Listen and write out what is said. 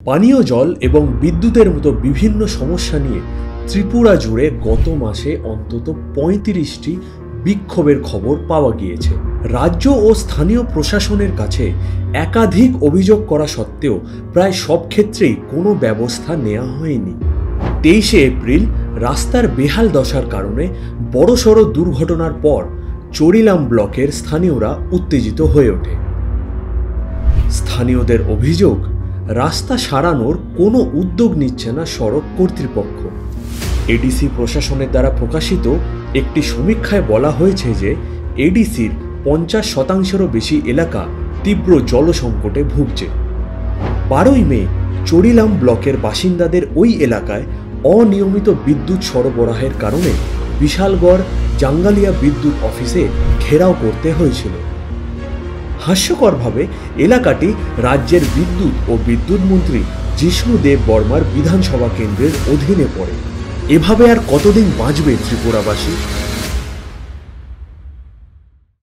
পানীয় জল এবং বিদ্যুতের মতো বিভিন্ন সমস্যা নিয়ে ত্রিপুরা জুড়ে গত মাসে অন্তত ৩৫টি বিক্ষোভের খবর পাওয়া গিয়েছে। রাজ্য ও স্থানীয় প্রশাসনের কাছে একাধিক অভিযোগ করা সত্ত্বেও প্রায় সব ক্ষেত্রেই কোনো ব্যবস্থা নেওয়া হয়নি। ২৩শে এপ্রিল রাস্তার বেহাল দশার কারণে বড়সড় দুর্ঘটনার পর চড়িলাম ব্লকের স্থানীয়রা উত্তেজিত হয়ে ওঠে। স্থানীয়দের অভিযোগ, রাস্তা সারানোর কোনো উদ্যোগ নিচ্ছে না সড়ক কর্তৃপক্ষ। এডিসি প্রশাসনের দ্বারা প্রকাশিত একটি সমীক্ষায় বলা হয়েছে যে এডিসির ৫০%-রও বেশি এলাকা তীব্র জলসংকটে ভুগছে। ১২ই মে চড়িলাম ব্লকের বাসিন্দাদের ওই এলাকায় অনিয়মিত বিদ্যুৎ সরবরাহের কারণে বিশালগড় জাঙ্গালিয়া বিদ্যুৎ অফিসে ঘেরাও করতে হয়েছিল। হাস্যকরভাবে এলাকাটি রাজ্যের বিদ্যুৎ ও বিদ্যুৎ মন্ত্রী জিষ্ণু দেব বর্মার বিধানসভা কেন্দ্রের অধীনে পড়ে। এভাবে আর কতদিন বাঁচবে ত্রিপুরাবাসী?